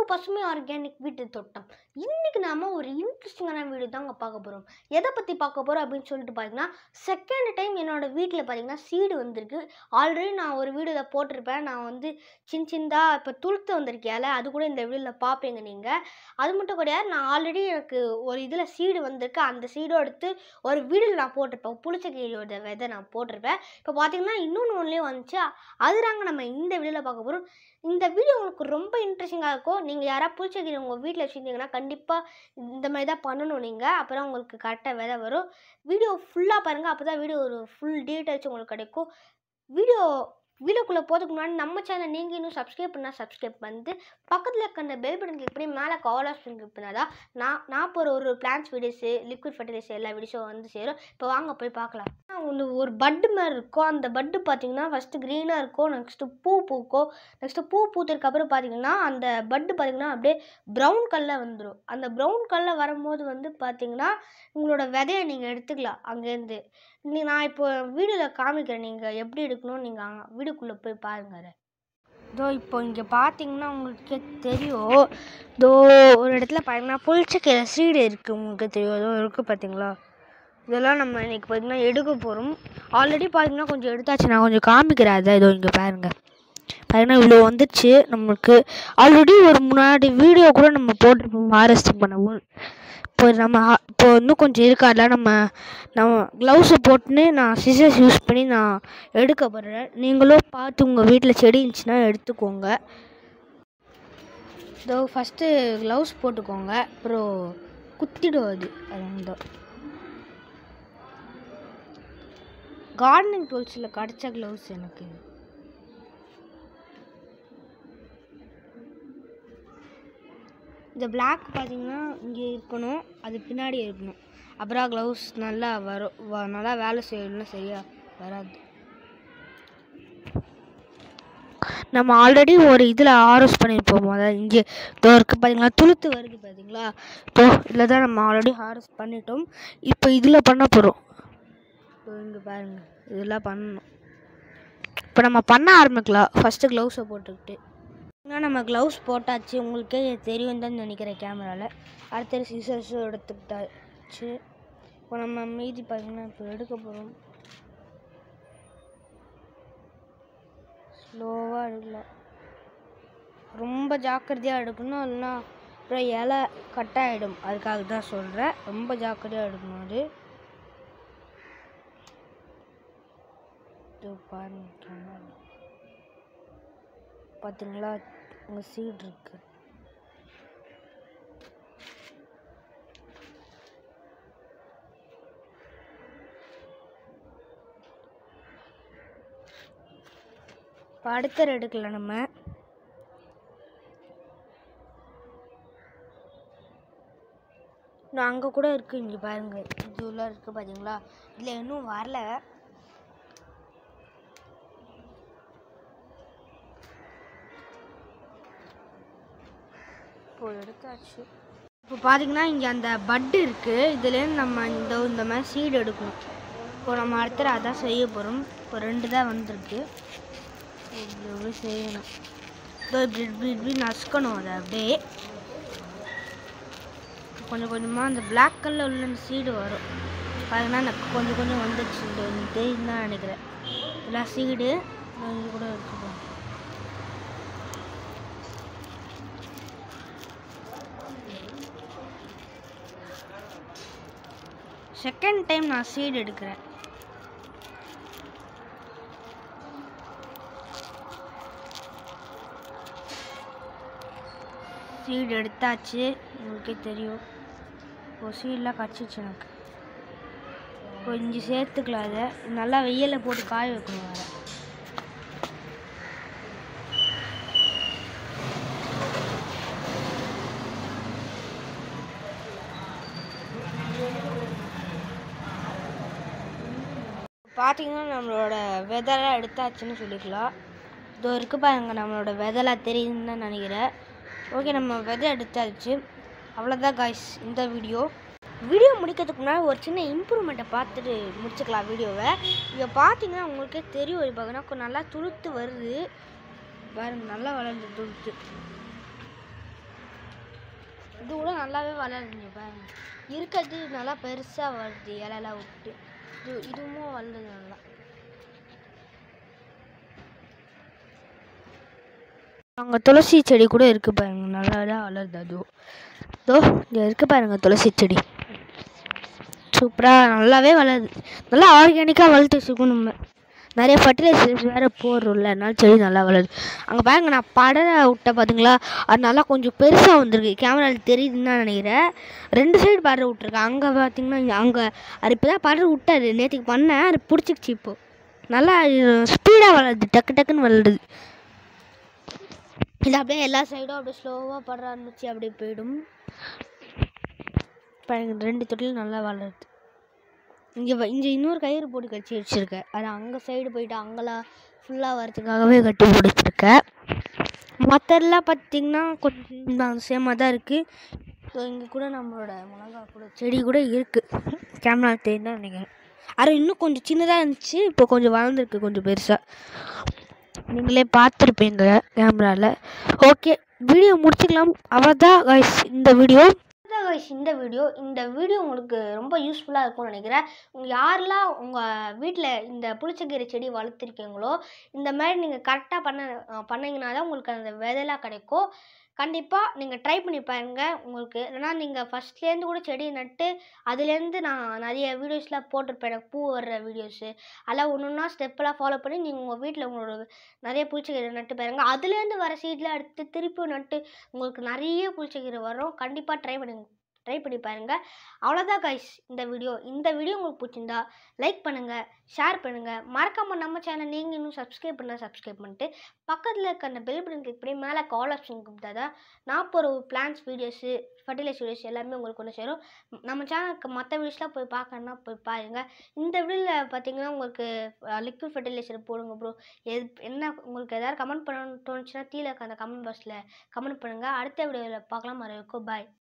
To பசுமை organic வீட்டு தோட்டம். இன்னைக்கு நாம ஒரு இன்ட்ரெஸ்டிங்கான வீடியோ தாங்க பார்க்க போகிறோம். எதை பற்றி பார்க்க போகிறோம் அப்படின்னு சொல்லிட்டு பார்த்தீங்கன்னா, செகண்ட் டைம் என்னோட வீட்டில் பார்த்தீங்கன்னா சீடு வந்திருக்கு. ஆல்ரெடி நான் ஒரு வீடியோவில் போட்டிருப்பேன். நான் வந்து சின்னதாக இப்போ துளுத்து வந்திருக்கேன், அது கூட இந்த வீடியோவில் பார்ப்பீங்க நீங்கள். அது மட்டும் கிடையாது, நான் ஆல்ரெடி எனக்கு ஒரு இதில் சீடு வந்திருக்கு. அந்த சீடை எடுத்து ஒரு வீடியோவில் நான் போட்டிருப்பேன். புளிச்சக்கீரையோட விதை நான் போட்டிருப்பேன். இப்போ பார்த்தீங்கன்னா இன்னொன்று ஒன்றுலேயே வந்துச்சு. அதுதாங்க நம்ம இந்த வீடியோவில் பார்க்க போகிறோம். இந்த வீடியோ உங்களுக்கு ரொம்ப இன்ட்ரெஸ்டிங்காக இருக்கும். நீங்கள் யாராவது புளிச்சக்கீரை உங்கள் வீட்டில் வச்சுருந்தீங்கன்னா கண்டிப்பாக இந்த மாதிரி தான் பண்ணணும் நீங்கள். அப்போ தான் உங்களுக்கு கரெக்டாக விதை வரும். வீடியோ ஃபுல்லாக பாருங்கள். அப்போ தான் வீடியோ ஒரு ஃபுல் டீட்டெயில்ஸ் உங்களுக்கு கிடைக்கும். வீடியோக்குள்ளே போகிறதுக்கு முன்னாடி நம்ம சேனல் நீங்கள் இன்னும் சப்ஸ்கிரைப் பண்ணால் சப்ஸ்கிரைப் பண்ணிட்டு பக்கத்தில் இருக்க அந்த பெல் பட்டன் கிளிக் பண்ணி மேலே கால் ஆப்ஷன் கிளிக் பண்ணால் தான் நான் போகிற ஒரு பிளான்ஸ் வீடியோஸு, லிக்விட் ஃபர்டிலைசர் எல்லா வீடியோஸும் வந்து சேரும். இப்போ வாங்க போய் பார்க்கலாம். ஒரு பட்டு மாதிரி இருக்கும். அந்த பட்டு பார்த்தீங்கன்னா ஃபஸ்ட்டு க்ரீனாக இருக்கும். நெக்ஸ்ட்டு பூ பூக்கும். நெக்ஸ்ட்டு பூ பூத்ததுக்கப்புறம் பார்த்தீங்கன்னா அந்த பட்டு பார்த்தீங்கன்னா அப்படியே ப்ரௌன் கலரில் வந்துடும். அந்த ப்ரௌன் கலரில் வரும்போது வந்து பார்த்தீங்கன்னா உங்களோட விதையை நீங்கள் எடுத்துக்கலாம் அங்கேருந்து. நான் இப்போ வீடியோவில் காமிக்கிறேன் நீங்கள் எப்படி எடுக்கணும்னு. நீங்கள் வீடியோக்குள்ளே போய் பாருங்கள். இதோ இப்போ இங்கே பார்த்தீங்கன்னா உங்களுக்கே தெரியும். இதோ ஒரு இடத்துல பார்த்தீங்கன்னா புளிச்சக்கீரை சீடு இருக்குது. உங்களுக்கு தெரியும், ஏதோ இருக்குது பார்த்தீங்களா. இதெல்லாம் நம்ம இன்றைக்கி பார்த்திங்கன்னா எடுக்க போகிறோம். ஆல்ரெடி பார்த்திங்கன்னா கொஞ்சம் எடுத்தாச்சு. நான் கொஞ்சம் காமிக்கிறேன். அதை இதோ இங்கே பாருங்கள். பார்த்திங்கன்னா இவ்வளோ வந்துடுச்சு. நம்மளுக்கு ஆல்ரெடி ஒரு முன்னாடி வீடியோ கூட நம்ம போட்டிருப்போம் ஹார்வெஸ்டிங் பண்ணவும். இப்போ இன்னும் கொஞ்சம் இருக்காதுல, நம்ம க்ளவுஸை போட்டுன்னு நான் சிசர்ஸ் யூஸ் பண்ணி நான் எடுக்க போகிறேன். நீங்களும் பார்த்து உங்கள் வீட்டில் செடி இருந்துச்சுன்னா எடுத்துக்கோங்க. இதோ ஃபஸ்ட்டு க்ளவுஸ் போட்டுக்கோங்க. அப்புறம் குத்திடும் அது வந்து கார்டனிங் டூல்ஸில் கிடச்ச க்ளவுஸ் எனக்கு. இந்த பிளாக் பார்த்திங்கன்னா இங்கே இருக்கணும், அது பின்னாடி இருக்கணும். அப்புறம் க்ளவுஸ் நல்லா வரும். நல்லா வேலை செய்யணும்னா சரியாக வராது. நம்ம ஆல்ரெடி ஒரு இதில் ஹார்வெஸ்ட் பண்ணியிருப்போம். அதாவது இங்கே இதோ இருக்குது பார்த்தீங்களா, துளுத்து வருது பார்த்தீங்களா. இப்போ இதில் தான் நம்ம ஆல்ரெடி ஹார்வெஸ்ட் பண்ணிட்டோம். இப்போ இதில் பண்ண போகிறோம். இங்கே பாருங்கள், இதெல்லாம் பண்ணணும். இப்போ நம்ம பண்ண ஆரம்பிக்கலாம். ஃபஸ்ட்டு க்ளவுஸை போட்டுக்கிட்டு நம்ம க்ளவுஸ் போட்டாச்சு. உங்களுக்கே தெரியும் தான் நினைக்கிறேன் கேமராவில். அடுத்த சிசர்ஸும் எடுத்துக்கிட்டாச்சு. இப்போ நம்ம மீதி பார்த்தீங்கன்னா இப்போ எடுக்க போகிறோம். ஸ்லோவாக எடுக்கலாம், ரொம்ப ஜாக்கிரதையாக எடுக்கணும். இல்லைன்னா அப்புறம் இலை கட் ஆகிடும். அதுக்காக தான் சொல்கிறேன், ரொம்ப ஜாக்கிரதையாக எடுக்கணும். அது பாருங்க, பார்த்தீங்களா உங்கள் சீட் இருக்கு. இப்போ அடுத்த எடுக்கலாம் நம்ம. இன்னும் அங்கே கூட இருக்குது. இங்கே பாருங்கள், இது உள்ள இருக்குது பார்த்தீங்களா. இல்லை இன்னும் வரல. இப்போ எடுத்தாச்சு. இப்போ பார்த்தீங்கன்னா இங்கே அந்த பட்டு இருக்குது. இதுலேருந்து நம்ம இந்த மாதிரி சீடு எடுக்கணும். இப்போ நம்ம அடுத்த அதான் செய்ய போகிறோம். இப்போ 2 தான் வந்திருக்கு. இப்படி செய்யணும். இப்போ இப்படி நசுக்கணும். அதை அப்படியே கொஞ்சம் கொஞ்சமாக அந்த பிளாக் கலரில் உள்ள அந்த சீடு வரும். பார்த்தீங்கன்னா எனக்கு கொஞ்சம் கொஞ்சம் வந்துடுச்சு. தெரியும் தான் நினைக்கிறேன். எல்லாம் சீடு இது கூட எடுத்துக்கணும். செகண்ட் டைம் நான் சீடு எடுக்கிறேன். சீடு எடுத்தாச்சு, உங்களுக்கே தெரியும். இப்போ சீடெலாம் கடிச்சிச்சு எனக்கு. இப்போ இஞ்சி சேர்த்துக்கலாம். அதை நல்லா வெயிலில் போட்டு காய வைக்கணும். வேறு பார்த்தீங்கன்னா நம்மளோட விதைலாம் எடுத்தாச்சுன்னு சொல்லிக்கலாம். இதோ இருக்குது பாருங்கள், நம்மளோட விதைலாம் தெரியுதுன்னு தான் நினைக்கிறேன். ஓகே, நம்ம விதை எடுத்தாச்சு. அவ்வளோதான் காய்ஸ் இந்த வீடியோ. முடிக்கிறதுக்கு முன்னாடி ஒரு சின்ன இம்ப்ரூவ்மெண்ட்டை பார்த்துட்டு முடிச்சுக்கலாம் வீடியோவை. இங்கே பார்த்தீங்கன்னா உங்களுக்கே தெரியும், பார்த்தீங்கன்னா நல்லா துளுத்து வருது பாருங்கள். நல்லா வளர்ந்து துளுத்து நல்லாவே வளருதுங்க பாருங்க. இருக்கிறது நல்லா பெருசாக வருது, இலையெல்லாம் விட்டு. இதுவும் வளருது நல்லா. அங்கே துளசி செடி கூட இருக்குது பாருங்க, நல்லா தான் வளருது. இங்கே இருக்குது பாருங்க துளசி செடி, சூப்பராக நல்லாவே வளருது. நல்லா ஆர்கானிக்காக வளர்த்து வச்சுருக்கோம். நம்ம நிறைய ஃபர்டிலைசர்ஸ் வேறு போடுறோம்ல, அதனால செடி நல்லா வளருது. அங்கே பாருங்க நான் படரை விட்ட பார்த்தீங்களா, அது நல்லா கொஞ்சம் பெருசாக வந்திருக்கு. கேமராவில் தெரியுதுன்னு தான் நினைக்கிறேன். 2 சைடு படரை விட்ருக்கேன். அங்கே பார்த்தீங்கன்னா அங்கே அது இப்போ தான் படரை விட்டாரு, நேற்றுக்கு பண்ணேன், அது பிடிச்சிக்கிச்சு. இப்போது நல்லா ஸ்பீடாக வளருது, டக்கு டக்குன்னு வளருது. இல்லை அப்படியே எல்லா சைடும் அப்படியே ஸ்லோவாக படுற ஆரம்பிச்சு அப்படியே போயிடும். இப்போ 2 தொட்டிலும் நல்லா வளருது. இங்கே இன்னொரு கயிறு போட்டு கட்டி வச்சுருக்கேன். அது அங்கே சைடு போயிட்டு அங்கெல்லாம் ஃபுல்லாக வரதுக்காகவே கட்டி போட்டு வச்சுருக்கேன். மற்றெல்லாம் பார்த்திங்கன்னா கொஞ்சம் தான் சேமாக தான் இருக்குது. ஸோ இங்கே கூட நம்மளோட மிளகா கூட செடி கூட இருக்குது, கேமரா தெரியுதான் நினைக்கிறேன். அது இன்னும் கொஞ்சம் சின்னதாக இருந்துச்சு, இப்போ கொஞ்சம் வளர்ந்துருக்கு, கொஞ்சம் பெருசாக. நீங்களே பார்த்துருப்பீங்க கேமராவில். ஓகே, வீடியோ முடிச்சுக்கலாம். அவ்வளோதான் கைஸ் இந்த வீடியோ. இந்த வீடியோ உங்களுக்கு ரொம்ப யூஸ்ஃபுல்லாக இருக்கும்னு நினைக்கிறேன். யாரெல்லாம் உங்கள் வீட்டில் இந்த புளிச்சக்கீரை செடி வளர்த்துருக்கீங்களோ, இந்த மாதிரி நீங்கள் கரெக்டாக பண்ணிங்கன்னா தான் உங்களுக்கு அந்த விதையெல்லாம் கிடைக்கும். கண்டிப்பாக நீங்கள் ட்ரை பண்ணி பாருங்கள். உங்களுக்கு ஏன்னா நீங்கள் ஃபஸ்ட்லேருந்து கூட செடி நட்டு அதுலேருந்து நான் நிறைய வீடியோஸ்லாம் போட்டிருப்பேன், எனக்கு பூ வர்ற வீடியோஸு. அதெல்லாம் ஒன்று ஒன்றா ஸ்டெப்பெல்லாம் ஃபாலோ பண்ணி நீங்கள் உங்கள் வீட்டில் உங்களோட நிறைய புளிச்சக்கீரை நட்டு பாருங்கள். அதுலேருந்து வர சீட்லாம் எடுத்து திருப்பி நட்டு உங்களுக்கு நிறைய புளிச்சக்கீரை வரும். கண்டிப்பாக ட்ரை பண்ணி பாருங்கள். அவ்வளோதான் கைஸ் இந்த வீடியோ உங்களுக்கு பிடிச்சிருந்தா லைக் பண்ணுங்கள், ஷேர் பண்ணுங்கள். மறக்காமல் நம்ம சேனல் நீங்கள் இன்னும் சப்ஸ்கிரைப் பண்ணிட்டு பக்கத்தில் இருக்க அந்த பெல் பட்டன் கிளிக் பண்ணி மேலே கால் ஆப்ஷன் கொடுத்தா தான் நான் போகிற பிளான்ஸ் வீடியோஸு, ஃபர்டிலைசர் வீடியோஸ் எல்லாமே உங்களுக்கு ஒன்று சேரும். நம்ம சேனலுக்கு மற்ற வீடியோஸ்லாம் போய் பார்க்கணுன்னா போய் பாருங்கள். இந்த வீடியோவில் பார்த்தீங்கன்னா உங்களுக்கு லிக்விட் ஃபர்டிலைசர் போடுங்க ப்ரோ, என்ன உங்களுக்கு எதாவது கமெண்ட் பண்ணணும்னு தோணுச்சுன்னா கீழே அந்த கமெண்ட் பாக்ஸில் கமெண்ட் பண்ணுங்கள். அடுத்த வீடியோவில் பார்க்கலாம். வரைக்கும் பாய்.